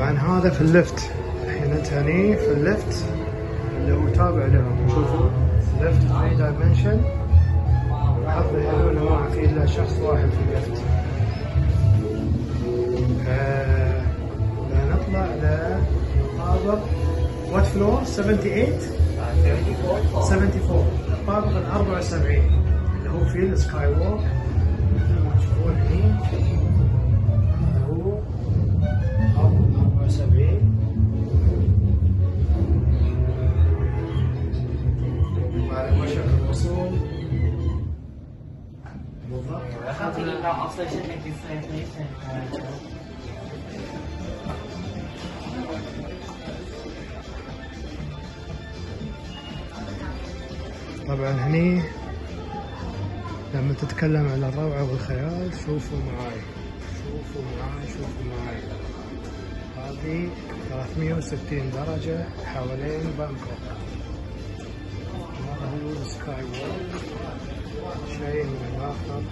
طبعا هذا في اللفت. الحين انت هني في اللفت اللي هو تابع لهم. شوفوا لفت 3 دايمنشن. حظي حلو انه ما في الا شخص واحد في اللفت. نطلع لطابق وات فلور 78 الطابق ال 74 اللي هو فيه السكاي ووك. مثل ما تشوفون هني هذا هو طابق 74. وعلى وشك الوصول بالضبط. طبعا هني لما تتكلم عن الروعة والخيال شوفوا معاي. هذه 360 درجة حوالين بانكوك. هذا هو السكاي ووك، شيء من الآخر.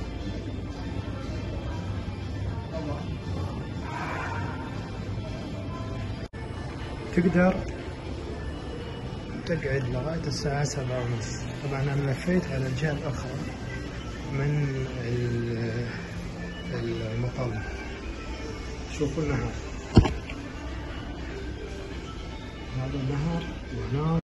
تقدر تقعد لغاية الساعة 7:30. طبعا أنا لفيت على الجهة الأخرى من المطل. شوفوا النهر، هذا النهر وهناك